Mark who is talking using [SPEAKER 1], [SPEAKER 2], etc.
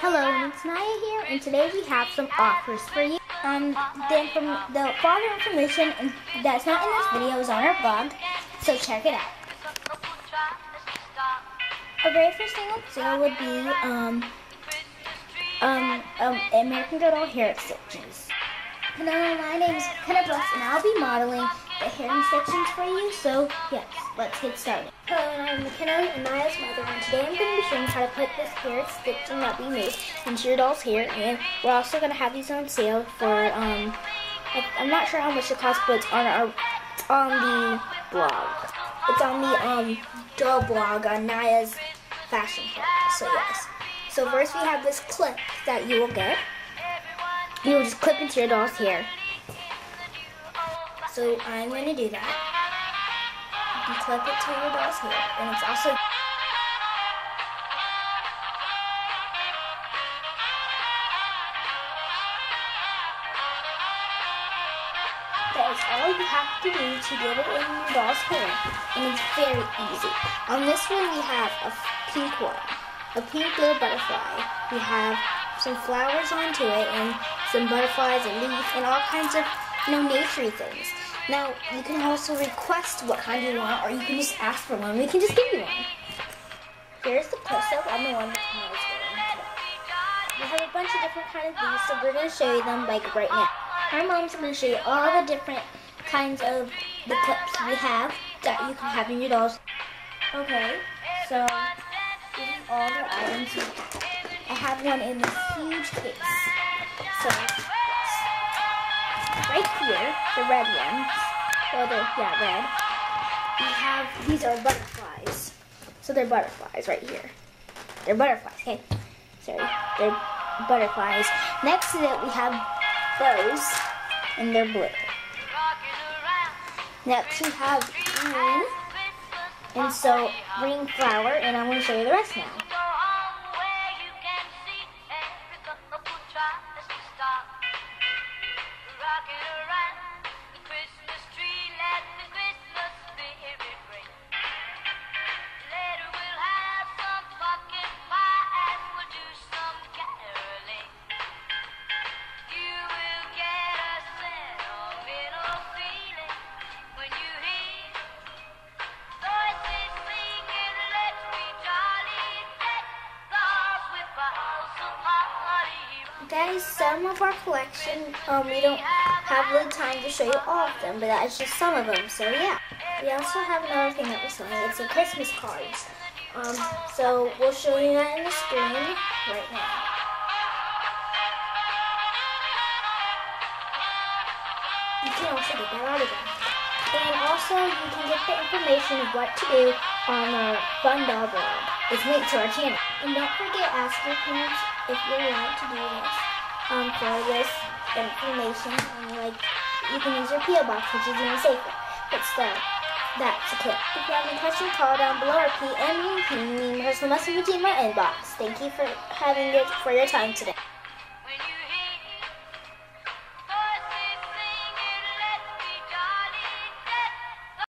[SPEAKER 1] Hello, it's Naya here, and today we have some offers for you. The further information that's not in this video is on our blog, so check it out. Our very first thing on sale would be American Girl hair extensions. Hello, my name is Kenna Bless, and I'll be modeling the hair extensions for you. So yes, let's get started. Hello, I'm McKenna and Naya's mother, and today I'm going to be showing you how to put this hair extension that we made into your doll's hair. And we're also going to have these on sale for I'm not sure how much it costs, but it's on the blog. It's on the doll blog on Naya's fashion hair. So yes. So first we have this clip that you will get. You will just clip into your doll's hair. So I'm going to do that. You clip it to your doll's hair, and it's also that is all you have to do to get it in your doll's hair, and it's very easy. On this one we have a pink one, a pink little butterfly. We have some flowers onto it, and some butterflies, a leaf, and all kinds of nature things. Now, you can also request what kind you want, or you can just ask for one. We can just give you one. Here's the close-up on the one that Naya's wearing. We have a bunch of different kinds of these, so we're going to show you them like right now. Our mom's going to show you all the different kinds of the clips we have that you can have in your dolls. Okay, so these are all the items we have. I have one in this huge case. So right here, the red ones, red. We have, these are butterflies. So they're butterflies right here. They're butterflies, okay? Sorry, they're butterflies. Next to it, we have those, and they're blue. Next, we have green, and so green flower, and I'm going to show you the rest now. That is some of our collection. We don't have the time to show you all of them, but that is just some of them. So yeah, we also have another thing that we're selling. It's a Christmas cards. So we'll show you that in the screen right now. You can also get that out of them. And also you can get the information of what to do on our Fun Doll blog. It's linked to our channel. And don't forget, ask your parents if you're allowed to do this for this information. Like, you can use your P.O. box, which is even safer. But still, that's a clip. If you have any questions, call down below or PM me personal message in my inbox. Thank you for your time today.